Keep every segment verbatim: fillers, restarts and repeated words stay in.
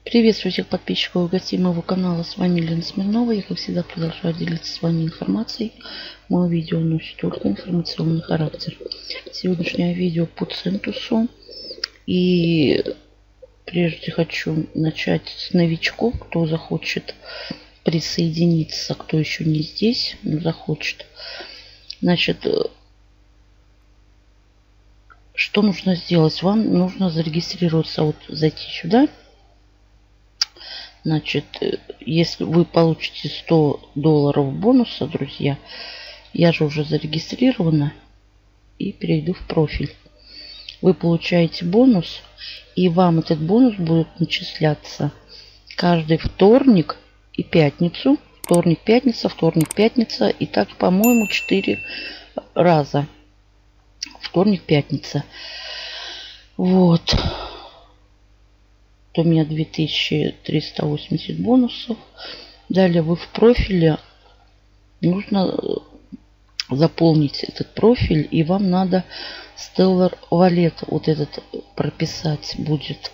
Приветствую всех подписчиков и гостей моего канала. С вами Лена Смирнова. Я, как всегда, продолжаю делиться с вами информацией. Мое видео носит только информационный характер. Сегодняшнее видео по Центусу. И прежде хочу начать с новичков, кто захочет присоединиться, кто еще не здесь, но захочет. Значит, что нужно сделать? Вам нужно зарегистрироваться, вот зайти сюда. Значит, если вы получите сто долларов бонуса, друзья, я же уже зарегистрирована, и перейду в профиль. Вы получаете бонус, и вам этот бонус будет начисляться каждый вторник и пятницу. Вторник, пятница, вторник, пятница. И так, по-моему, четыре раза. Вторник, пятница. Вот. У меня две тысячи триста восемьдесят бонусов. Далее вы в профиле, нужно заполнить этот профиль, и вам надо Stellar Wallet вот этот прописать будет.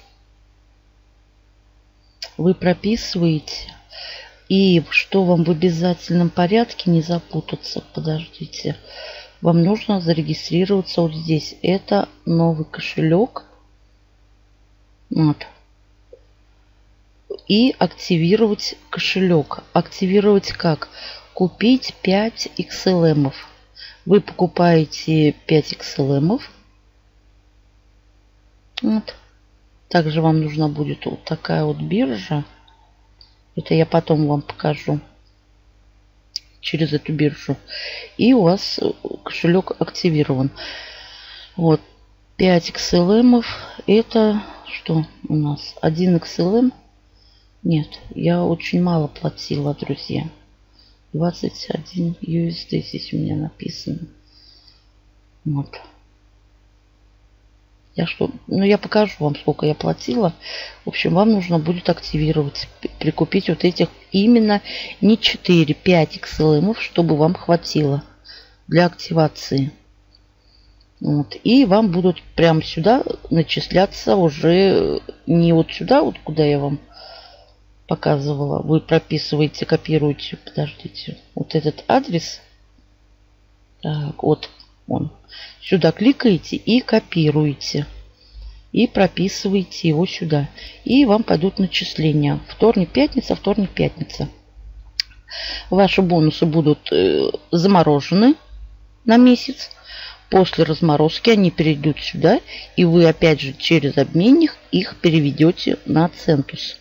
Вы прописываете, и что вам в обязательном порядке не запутаться, подождите, вам нужно зарегистрироваться вот здесь. Это новый кошелек. Вот. И активировать кошелек. Активировать как? Купить пять икс эл эм. Вы покупаете пять икс эл эм. Вот. Также вам нужна будет вот такая вот биржа. Это я потом вам покажу. Через эту биржу. И у вас кошелек активирован. Вот. пять икс эл эм. Это что у нас? один икс эл эм. Нет, я очень мало платила, друзья. двадцать один ю эс ди здесь у меня написано. Вот. Я что? Ну, я покажу вам, сколько я платила. В общем, вам нужно будет активировать, прикупить вот этих именно не четыре, пять икс эл эм, чтобы вам хватило для активации. Вот. И вам будут прямо сюда начисляться уже не вот сюда, вот куда я вам показывала. Вы прописываете, копируете, подождите, вот этот адрес. Так, вот он. Сюда кликаете и копируете. И прописываете его сюда. И вам пойдут начисления. Вторник, пятница, вторник, пятница. Ваши бонусы будут э, заморожены на месяц. После разморозки они перейдут сюда. И вы опять же через обменник их переведете на Центус.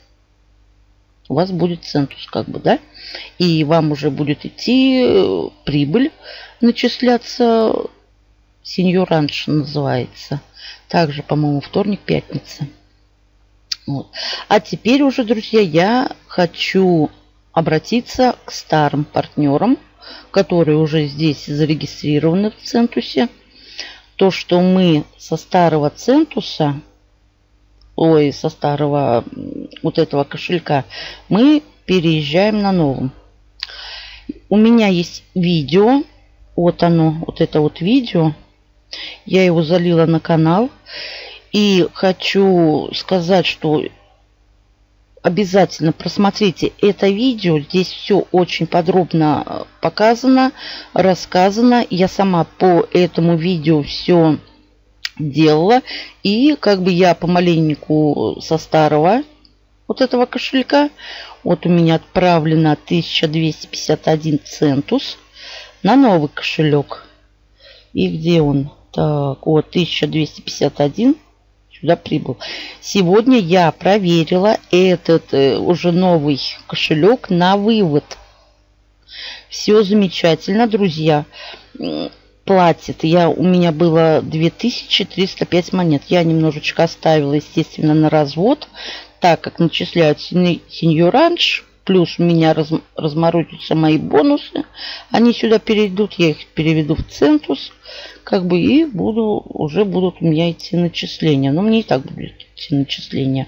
У вас будет Центус, как бы, да? И вам уже будет идти прибыль, начисляться. Senior Ranch называется. Также, по-моему, вторник, пятница. Вот. А теперь уже, друзья, я хочу обратиться к старым партнерам, которые уже здесь зарегистрированы в Центусе. То, что мы со старого Центуса... Ой, со старого вот этого кошелька мы переезжаем на новом. У меня есть видео. Вот оно, вот это вот видео. Я его залила на канал. И хочу сказать, что обязательно просмотрите это видео. Здесь все очень подробно показано, рассказано. Я сама по этому видео все делала. И как бы я помаленьку со старого вот этого кошелька, вот у меня отправлено тысяча двести пятьдесят один центус на новый кошелек. И где он? Так, вот тысяча двести пятьдесят один сюда прибыл. Сегодня я проверила этот э, уже новый кошелек на вывод. Все замечательно, друзья. Платит. Я, у меня было две тысячи триста пять монет. Я немножечко оставила, естественно, на развод, так как начисляют Senior Ranch. Плюс у меня раз, разморозятся мои бонусы. Они сюда перейдут. Я их переведу в Центус. Как бы и буду, уже будут у меня идти начисления. Но мне и так будут идти начисления.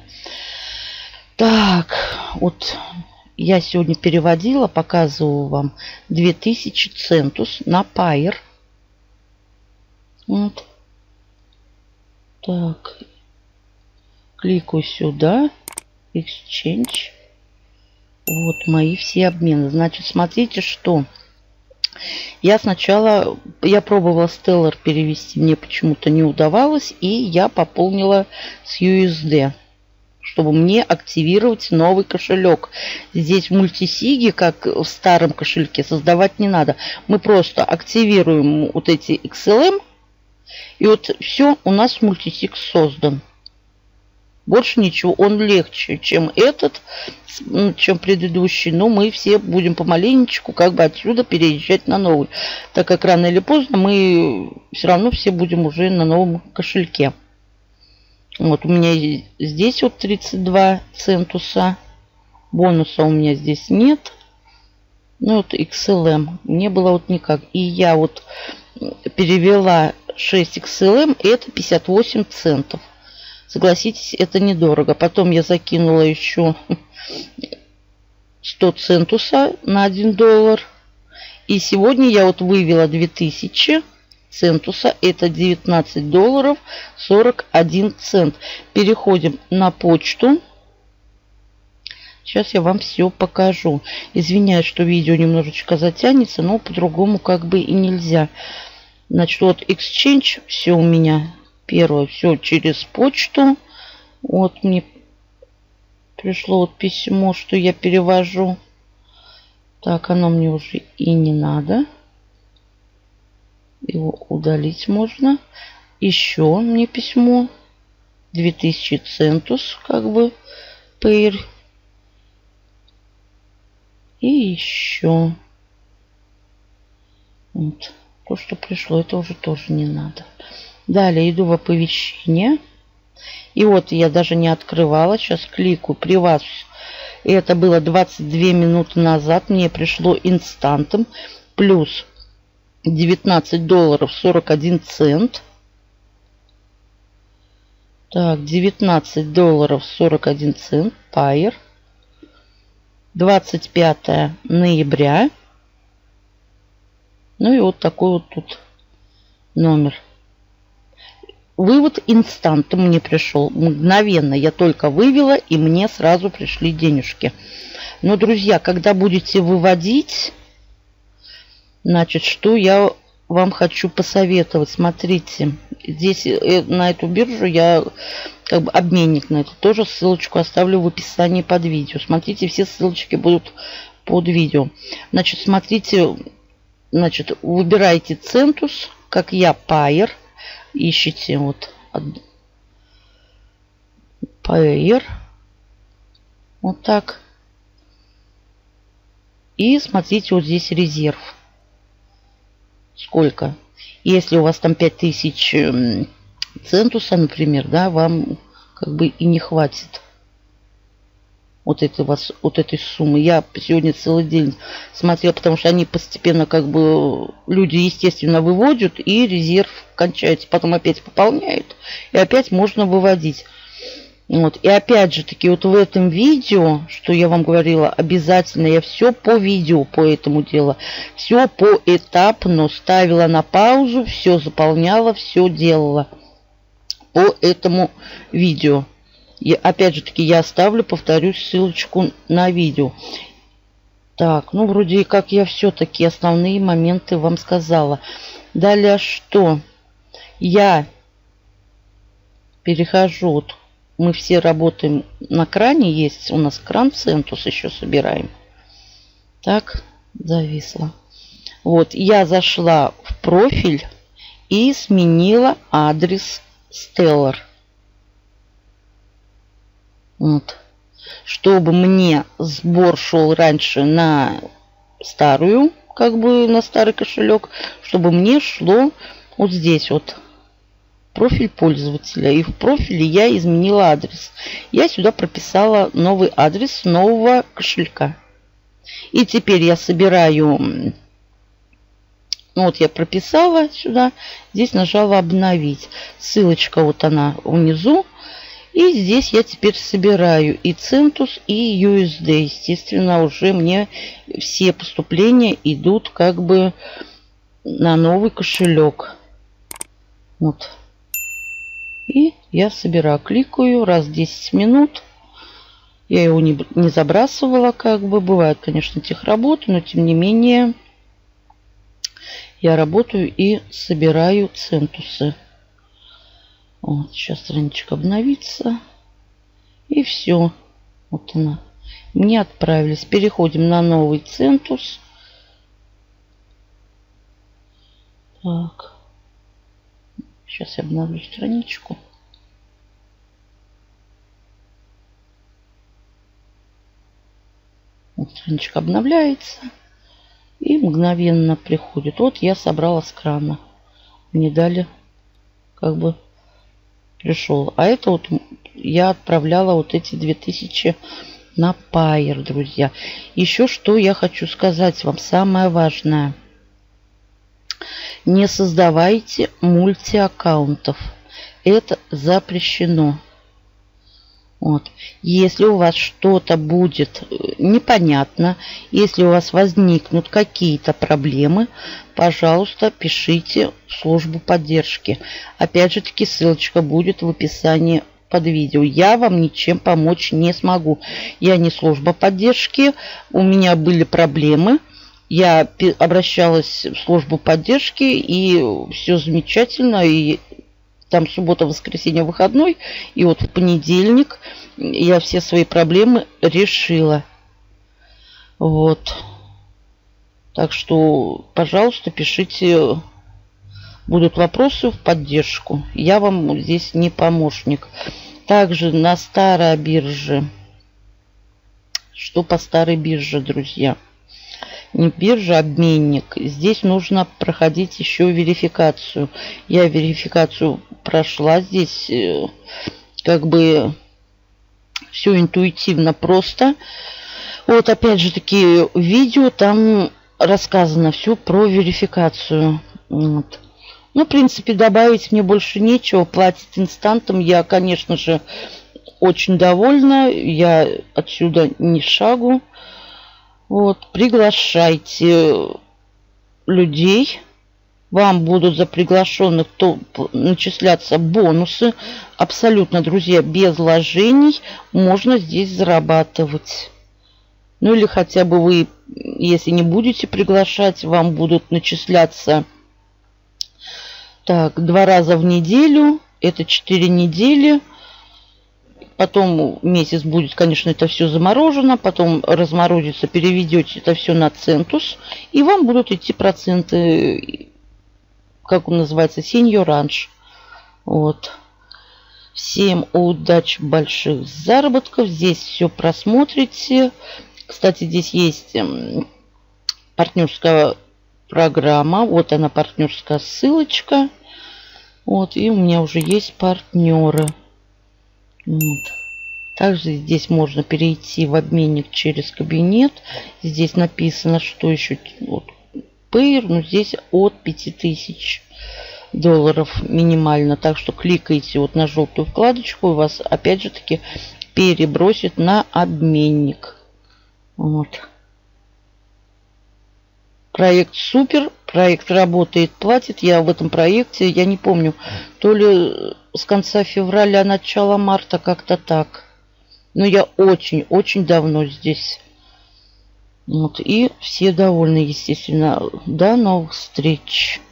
Так, вот я сегодня переводила, показываю вам две тысячи центус на Pair. Вот. Так. Кликаю сюда. Exchange. Вот мои все обмены. Значит, смотрите, что я сначала, я пробовала Stellar перевести, мне почему-то не удавалось, и я пополнила с ю эс ди, чтобы мне активировать новый кошелек. Здесь мультисиги, как в старом кошельке, создавать не надо. Мы просто активируем вот эти икс эл эм, и вот все, у нас мультисиг создан. Больше ничего. Он легче, чем этот, чем предыдущий. Но мы все будем помаленечку как бы отсюда переезжать на новый. Так как рано или поздно мы все равно все будем уже на новом кошельке. Вот у меня здесь вот тридцать два центуса. Бонуса у меня здесь нет. Ну вот икс эл эм. Не было вот никак. И я вот перевела шесть икс эл эм. И это пятьдесят восемь центов. Согласитесь, это недорого. Потом я закинула еще сто центуса на один доллар. И сегодня я вот вывела две тысячи центуса. Это девятнадцать долларов сорок один цент. Переходим на почту. Сейчас я вам все покажу. Извиняюсь, что видео немножечко затянется, но по-другому как бы и нельзя. Значит, вот Exchange, все у меня. Первое, все через почту. Вот мне пришло вот письмо, что я перевожу. Так, оно мне уже и не надо. Его удалить можно. Еще мне письмо. две тысячи центус, как бы, пейр. И еще. Вот. То, что пришло, это уже тоже не надо. Далее иду в оповещение. И вот я даже не открывала. Сейчас кликаю при вас. Это было двадцать две минуты назад. Мне пришло инстантом. Плюс девятнадцать долларов сорок один цент. Так, девятнадцать долларов сорок один цент. Пайер. двадцать пятое ноября. Ну и вот такой вот тут номер. Вывод инстантом мне пришел. Мгновенно я только вывела, и мне сразу пришли денежки. Но, друзья, когда будете выводить, значит, что я вам хочу посоветовать. Смотрите, здесь на эту биржу я, как бы обменник на это, тоже ссылочку оставлю в описании под видео. Смотрите, все ссылочки будут под видео. Значит, смотрите, значит, выбирайте центус, как я, пайер. Ищите вот пайер. Вот так. И смотрите, вот здесь резерв. Сколько? Если у вас там пять тысяч центуса, например, да, вам как бы и не хватит вот этой, вас, вот этой суммы. Я сегодня целый день смотрела, потому что они постепенно, как бы, люди, естественно, выводят, и резерв кончается. Потом опять пополняют, и опять можно выводить. Вот. И опять же таки, вот в этом видео, что я вам говорила, обязательно я все по видео по этому делу. Все поэтапно ставила на паузу, все заполняла, все делала по этому видео. И опять же таки я оставлю, повторюсь, ссылочку на видео. Так, ну вроде как я все-таки основные моменты вам сказала. Далее что? Я перехожу, вот мы все работаем на кране, есть у нас кран Центус еще собираем. Так, зависло. Вот, я зашла в профиль и сменила адрес Stellar. Вот. Чтобы мне сбор шел раньше на старую, как бы на старый кошелек, чтобы мне шло вот здесь вот профиль пользователя. И в профиле я изменила адрес. Я сюда прописала новый адрес нового кошелька. И теперь я собираю... Ну вот я прописала сюда. Здесь нажала обновить. Ссылочка вот она внизу. И здесь я теперь собираю и Центус, и ю эс ди. Естественно, уже мне все поступления идут как бы на новый кошелек. Вот. И я собираю. Кликаю раз в десять минут. Я его не, не забрасывала, как бы. Бывают, конечно, техработы, но тем не менее я работаю и собираю центусы. Вот, сейчас страничка обновится. И все. Вот она. Мне отправились. Переходим на новый центус. Так. Сейчас я обновлю страничку. Вот, страничка обновляется. И мгновенно приходит. Вот я собрала с крана. Мне дали, как бы, пришел. А это вот я отправляла вот эти две тысячи на Payeer, друзья. Еще что я хочу сказать вам. Самое важное. Не создавайте мультиаккаунтов. Это запрещено. Вот. Если у вас что-то будет непонятно, если у вас возникнут какие-то проблемы, пожалуйста, пишите в службу поддержки. Опять же таки, ссылочка будет в описании под видео. Я вам ничем помочь не смогу. Я не служба поддержки. У меня были проблемы. Я обращалась в службу поддержки, и все замечательно. И там суббота, воскресенье, выходной. И вот в понедельник я все свои проблемы решила. Вот. Так что, пожалуйста, пишите. Будут вопросы в поддержку. Я вам здесь не помощник. Также на старой бирже. Что по старой бирже, друзья? Не биржа, обменник. Здесь нужно проходить еще верификацию. Я верификацию прошла. Здесь как бы все интуитивно просто. Вот опять же таки видео, там рассказано все про верификацию. Вот. Ну, в принципе, добавить мне больше нечего. Платить инстантом я, конечно же, очень довольна. Я отсюда ни шагу. Вот, приглашайте людей. Вам будут за приглашенных то начисляться бонусы. Абсолютно, друзья, без вложений можно здесь зарабатывать. Ну или хотя бы вы, если не будете приглашать, вам будут начисляться так, два раза в неделю. Это четыре недели. Потом месяц будет, конечно, это все заморожено. Потом разморозится, переведете это все на центус. И вам будут идти проценты, как он называется, сеньоранж. Вот. Всем удачи, больших заработков. Здесь все просмотрите. Кстати, здесь есть партнерская программа. Вот она, партнерская ссылочка. Вот. И у меня уже есть партнеры. Вот. Также здесь можно перейти в обменник через кабинет. Здесь написано, что еще вот, Payeer, но здесь от пяти тысяч долларов минимально. Так что кликайте вот на желтую вкладочку, и вас опять же таки перебросит на обменник. Вот. Проект супер. Проект работает, платит. Я в этом проекте, я не помню, то ли с конца февраля, начала марта, как-то так. Но я очень-очень давно здесь. Вот. И все довольны, естественно. До новых встреч.